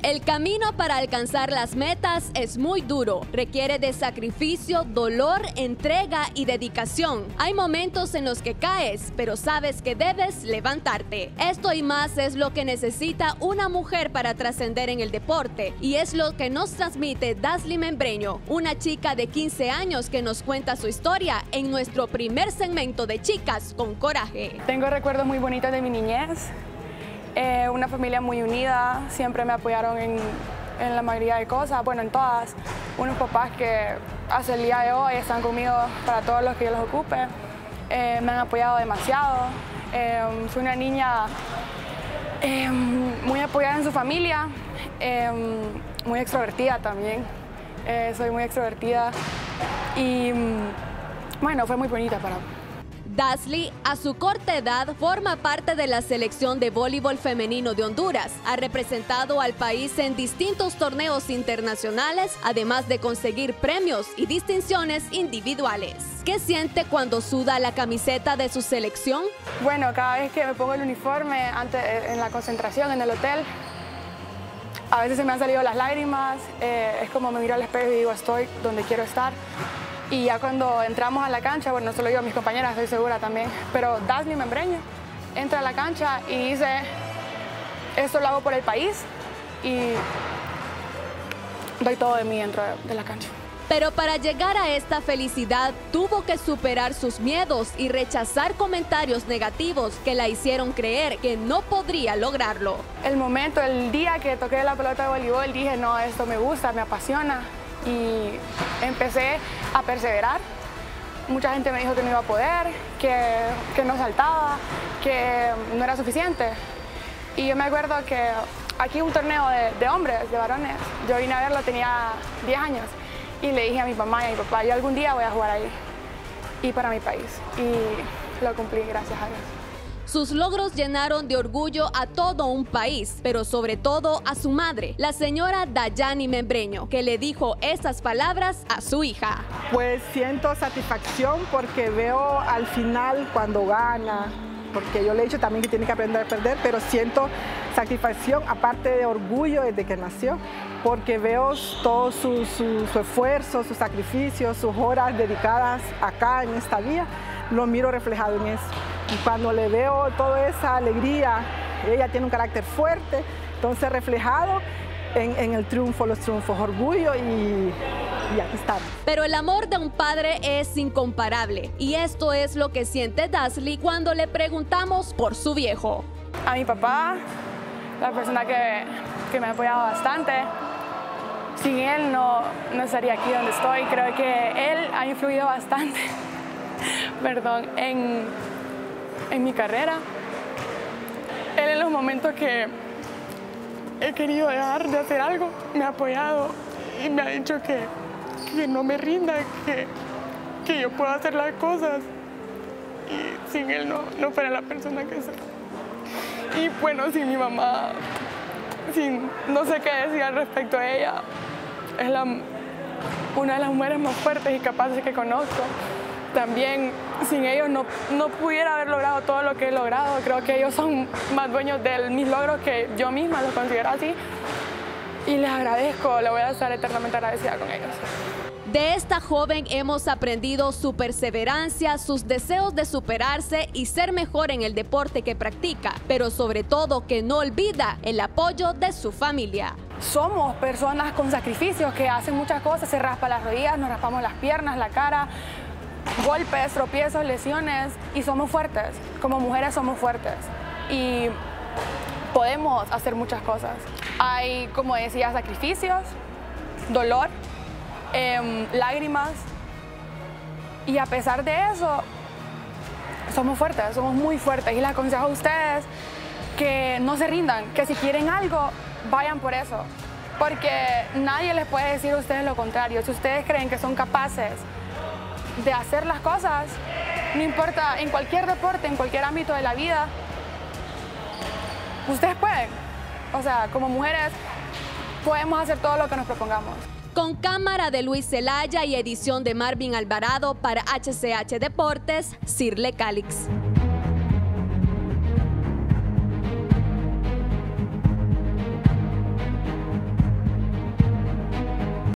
El camino para alcanzar las metas es muy duro, requiere de sacrificio, dolor, entrega y dedicación. Hay momentos en los que caes, pero sabes que debes levantarte. Esto y más es lo que necesita una mujer para trascender en el deporte, y es lo que nos transmite Dasly Membreño, una chica de 15 años que nos cuenta su historia en nuestro primer segmento de Chicas con Coraje. Tengo recuerdos muy bonitos de mi niñez. Una familia muy unida, siempre me apoyaron en la mayoría de cosas, bueno, en todas. Unos papás que hasta el día de hoy están conmigo para todos los que yo los ocupe. Me han apoyado demasiado. Soy una niña muy apoyada en su familia, muy extrovertida también. Soy muy extrovertida y bueno, fue muy bonita para mí. Dasly, a su corta edad, forma parte de la selección de voleibol femenino de Honduras. Ha representado al país en distintos torneos internacionales, además de conseguir premios y distinciones individuales. ¿Qué siente cuando suda la camiseta de su selección? Bueno, cada vez que me pongo el uniforme, antes en la concentración, en el hotel, a veces se me han salido las lágrimas. Es como me miro al espejo y digo, estoy donde quiero estar. Y ya cuando entramos a la cancha, bueno, no solo yo, mis compañeras, estoy segura también, pero Dasly Membreño entra a la cancha y dice, esto lo hago por el país y doy todo de mí dentro de la cancha. Pero para llegar a esta felicidad, tuvo que superar sus miedos y rechazar comentarios negativos que la hicieron creer que no podría lograrlo. El momento, el día que toqué la pelota de voleibol, dije, no, esto me gusta, me apasiona. Y empecé a perseverar. Mucha gente me dijo que no iba a poder, que no saltaba, que no era suficiente. Y yo me acuerdo que aquí un torneo de hombres, de varones, yo vine a verlo, tenía 10 años. Y le dije a mi mamá y a mi papá, yo algún día voy a jugar ahí y para mi país. Y lo cumplí, gracias a Dios. Sus logros llenaron de orgullo a todo un país, pero sobre todo a su madre, la señora Dayani Membreño, que le dijo esas palabras a su hija. Pues siento satisfacción porque veo al final cuando gana, porque yo le he dicho también que tiene que aprender a perder, pero siento satisfacción, aparte de orgullo desde que nació, porque veo todo su esfuerzo, sus sacrificios, sus horas dedicadas acá en esta vía, lo miro reflejado en eso. Y cuando le veo toda esa alegría, ella tiene un carácter fuerte, entonces reflejado en el triunfo, los triunfos, orgullo y aquí estamos. Pero el amor de un padre es incomparable y esto es lo que siente Dasly cuando le preguntamos por su viejo. A mi papá, la persona que me ha apoyado bastante, sin él no estaría aquí donde estoy. Creo que él ha influido bastante perdón, en mi carrera. Él en los momentos que he querido dejar de hacer algo, me ha apoyado y me ha dicho que no me rinda, que yo puedo hacer las cosas y sin él no fuera la persona que soy. Y bueno, sin mi mamá, no sé qué decir al respecto a ella, es una de las mujeres más fuertes y capaces que conozco. También sin ellos no pudiera haber logrado todo lo que he logrado. Creo que ellos son más dueños de mis logros que yo misma los considero así. Y les agradezco, le voy a estar eternamente agradecida con ellos. De esta joven hemos aprendido su perseverancia, sus deseos de superarse y ser mejor en el deporte que practica, pero sobre todo que no olvida el apoyo de su familia. Somos personas con sacrificios que hacen muchas cosas, se raspan las rodillas, nos raspamos las piernas, la cara, golpes, tropiezos, lesiones y somos fuertes. Como mujeres somos fuertes y podemos hacer muchas cosas. Hay, como decía, sacrificios, dolor, lágrimas y a pesar de eso somos fuertes, somos muy fuertes y les aconsejo a ustedes que no se rindan, que si quieren algo vayan por eso, porque nadie les puede decir a ustedes lo contrario. Si ustedes creen que son capaces de hacer las cosas, no importa, en cualquier deporte, en cualquier ámbito de la vida, ustedes pueden. O sea, como mujeres podemos hacer todo lo que nos propongamos. Con cámara de Luis Zelaya y edición de Marvin Alvarado para HCH Deportes, Cirle Calix.